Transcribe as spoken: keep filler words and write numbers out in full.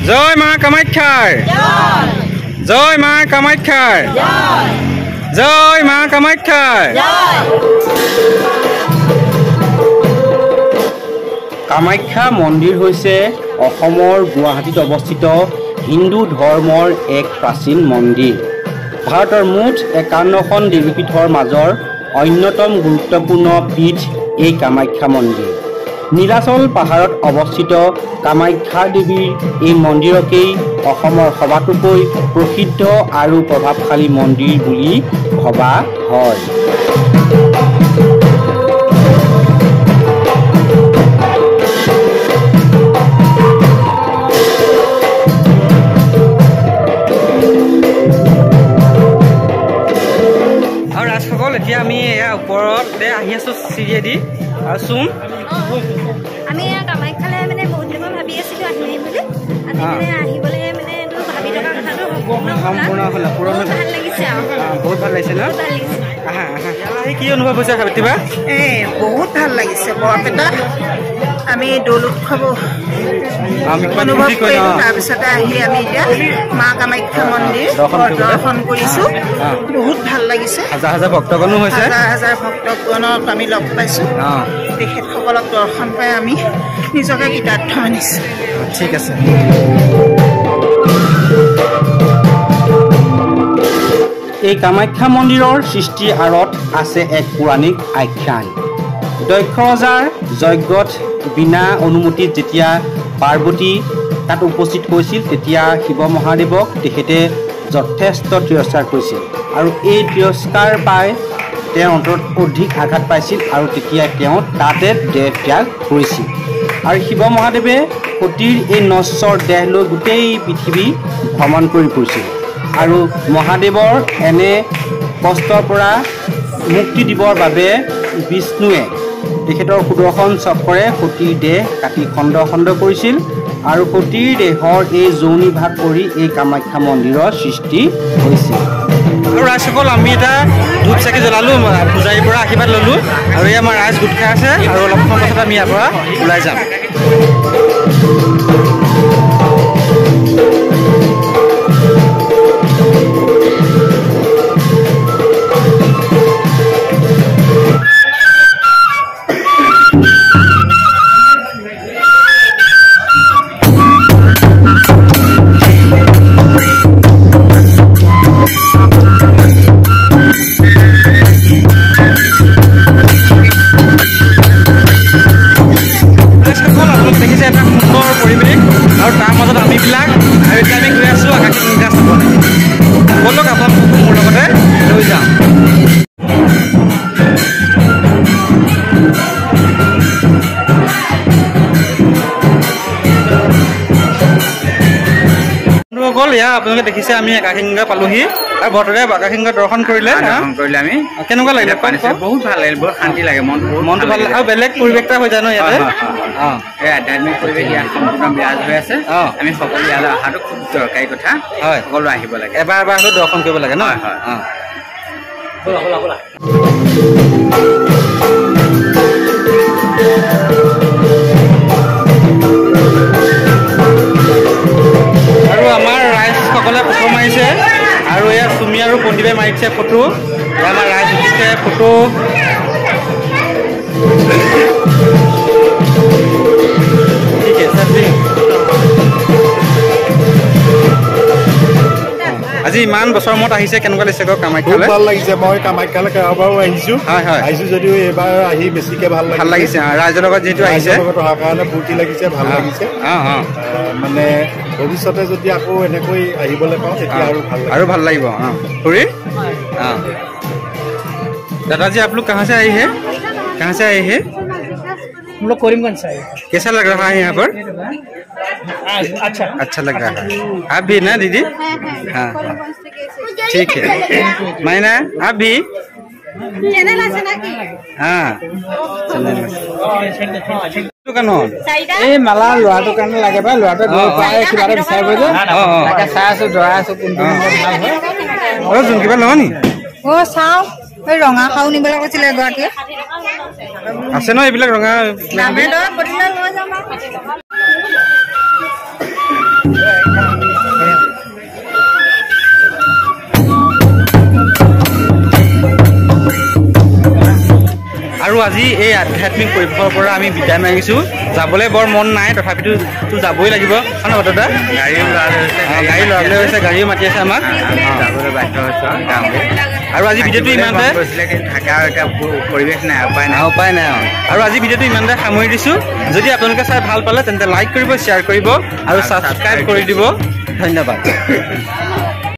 জয় মা কামাখ্যাৰ জয় মা কামাখ্যাৰ জয় মা কামাখ্যাৰ কামাখ্যা মন্দিৰ হৈছে অসমৰ গুৱাহাটীত অৱস্থিত হিন্দু ধৰ্মৰ এক প্ৰাচীন মন্দিৰ। ভাৰতৰ মুঠ একাৱন্নখন দেৱীপীঠৰ মাজৰ অন্যতম গুৰুত্বপূৰ্ণ পীঠ এই কামাখ্যা মন্দিৰ। নীলাচল পাহাৰত অৱস্থিত কামাখ্যা দেৱীৰ এই মন্দিৰকেই অসমৰ সবাতোকৈ প্ৰসিদ্ধ আৰু প্ৰভাৱশালী মন্দিৰ বুলি ভবা হয়। আৰু ৰাজসকল এতিয়া আমি এয়া ওপৰতে আহি আছো চিৰিয়েদি আৰু চুম আমি কামাখ্যালৈ মানে বহুত দিন ভাবি আছিলো আহিম বুলি আজি মানে আহিবলৈ মানে এইটো ভাবি থকা কথাটো সম্পূৰ্ণ হ'ল পুৰণ ভাল লাগিছে আৰু বহুত ভাল লাগিছে ন আহা আহা কি অনুভৱ হৈছে ভাবিবা এ বহুত ভাল লাগিছে বৰপেটা আমি দৌল উৎসৱ অনুভৱ কৰিলোঁ তাৰপিছতে আহি আমি এতিয়া মা কামাখ্যা মন্দিৰ দৰ্শন কৰিছোঁ বহুত ভাল লাগিছে হাজাৰ হাজাৰ ভক্তগণো হৈছে হাজাৰ হাজাৰ ভক্তগণক আমি লগ পাইছোঁ তেখেতসকলক দৰ্শন পাই আমি নিজকে কৃতাৰ্থ মানিছোঁ। ঠিক আছে এই কামাখ্যা মন্দিৰৰ সৃষ্টিৰ আঁৰত আছে এক পৌৰাণিক আখ্যান। দক্ষ ৰজাৰ যজ্ঞত বিনা অনুমতিত যেতিয়া পাৰ্বতী তাত উপস্থিত হৈছিল তেতিয়া শিৱ মহাদেৱক তেখেতে যথেষ্ট তিৰস্কাৰ কৰিছিল আৰু এই তিৰস্কাৰ পাই তেওঁৰ অন্তৰত অধিক আঘাত পাইছিল আৰু তেতিয়া তেওঁ তাতে দেহ ত্যাগ কৰিছিল আৰু শিৱ মহাদেৱে সতীৰ এই নশ্বৰ দেহ লৈ গোটেই পৃথিৱী ভ্ৰমণ কৰি ফুৰিছিল আৰু মহাদেৱৰ এনে কষ্টৰ পৰা মুক্তি দিবৰ বাবে বিষ্ণুৱে তেখেতৰ সুদৰ্শন চক্ৰে সতীৰ দেহ কাটি খণ্ড খণ্ড কৰিছিল আৰু সতীৰ দেহৰ এই যৌনি ভাগ কৰি এই কামাখ্যা মন্দিৰৰ সৃষ্টি হৈছিল। আৰু ৰাজসকল আমি এটা ধূপ চাকি জ্বলালোঁ পূজাৰীৰ পৰা আশীৰ্বাদ ল'লোঁ আৰু এই আমাৰ ৰাইজ গোট খাই আছে আৰু অলপ সময় পাছত আমি ইয়াৰ পৰা ওলাই যাম। আপোনালোকে দেখিছে আমি একাশীগংগা পালোহি আৰু বৰ্তমানে একাশীগংগা দৰ্শন কৰিলে কৰিলে আমি কেনেকুৱা লাগিলে বহুত ভাল লাগিল বহুত শান্তি লাগে মনটো মনটো ভাল আৰু বেলেগ পৰিৱেশ এটা হৈ যায় ন ইয়াতে এই আধ্যাত্মিক পৰিৱেশ ইয়াত সম্পূৰ্ণ বিৰাজ হৈ আছে আমি সকলো ইয়ালৈ অহাটো খুব দৰকাৰী কথা হয় সকলো আহিব লাগে এবাৰ এবাৰ হ'লেও দৰ্শন কৰিব লাগে ন হয় হয় আৰু আমাৰ ৰাইজসকলে ফটো মাৰিছে আৰু এয়া চুমি আৰু পণ্ডিতে মাৰিছে ফটো আমাৰ ৰাইজ উঠিছে ফটো ঠিক আছে আজি ইমান বছৰ মূৰত আহিছে কেনেকুৱা লাগিছে কওক কামাখ্যালৈ ভাল লাগিছে মই কামাখ্যালৈ কেইবাবাৰো আহিছোঁ হয় হয় আহিছোঁ যদিও এইবাৰ আহি বেছিকৈ ভাল ভাল লাগিছে ৰাইজৰ লগত যিহেতু আহিছে অহাৰ কাৰণে ফূৰ্তি লাগিছে ভাল লাগিছে মানে ভৱিষ্যতে যদি আকৌ এনেকৈ আহিবলৈ পাওঁ তেতিয়া আৰু ভাল আৰু ভাল লাগিব অঁ খুৰী অঁ दादाजी आप लोग कहाँ से आए हैं कहाँ से आए हैं हम लोग करीमगंज से आए कैसा लग रहा है यहाँ पर अच्छा अच्छा लग रहा है आप भी ना दीदी हाँ ठीक है मैना आप भी हाँ এই মালা লোৱাটো কাৰণে লাগে বা লোৱাটো গৈ পাই কিবা এটা বিচাৰিব যে তাকে চাই আছো দৰা আছো কোনটো ভাল হয় যোন কিবা লওঁ নি অ চাওঁ এই ৰঙা খাও নিবলৈ কৈছিলে এগৰাকীয়ে আছে ন এইবিলাক ৰঙা নামে দৰা পঠিলে লৈ যাম আৰু আজি এই আধ্যাত্মিক পৰিৱেশৰ পৰা আমি বিদায় মাগিছোঁ যাবলৈ বৰ মন নাই তথাপিতো যাবই লাগিব হয় নহয় দাদা গাড়ী গাড়ী লৰাবলৈ হৈছে গাড়ীও মাতি আছে আমাক যাবলৈ বাধ্য হৈছোঁ আৰু আজি ভিডিঅ'টো ইমানতে থাকাৰ এতিয়া পৰিৱেশ নাই উপায় নাই উপায় নাই আৰু আজি ভিডিঅ'টো ইমানতে সামৰি দিছোঁ যদি আপোনালোকে চাই ভাল পালে তেন্তে লাইক কৰিব শ্বেয়াৰ কৰিব আৰু ছাবস্ক্ৰাইব কৰি দিব ধন্যবাদ।